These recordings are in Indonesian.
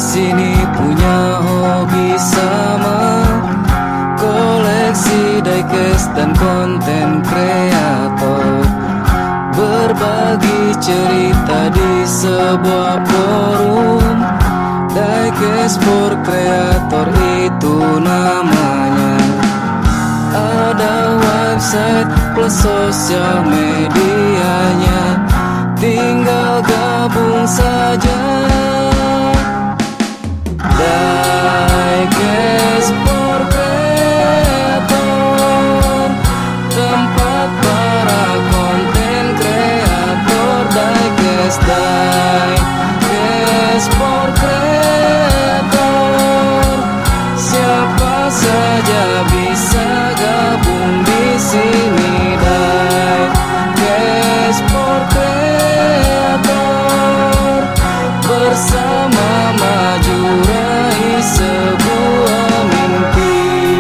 sini punya hobi sama, koleksi diecast dan konten kreator, berbagi cerita di sebuah forum. Diecast for Creator itu namanya. Ada website plus sosial medianya, tinggal gabung saja. Diecast for Creator, tempat para konten kreator. Diecast for Creator, siapa saja bisa gabung di sini. Diecast for Creator, bersama maju raih sebuah mimpi.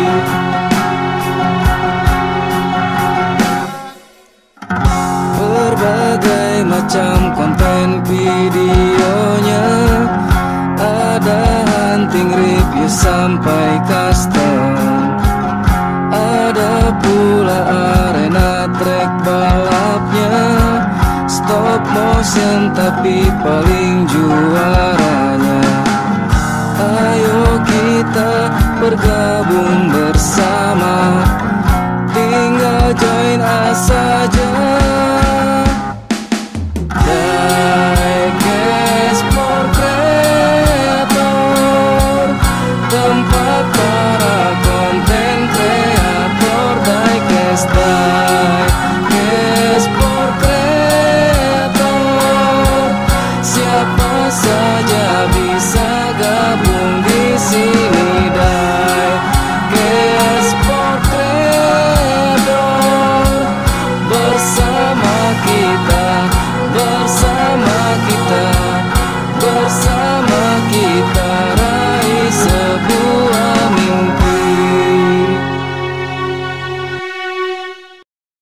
Berbagai macam konten videonya, ada hunting review sampai custom, ada pula arena track balapnya, stop motion tapi paling juaranya. Ayo kita bergabung bersama, tinggal join saja.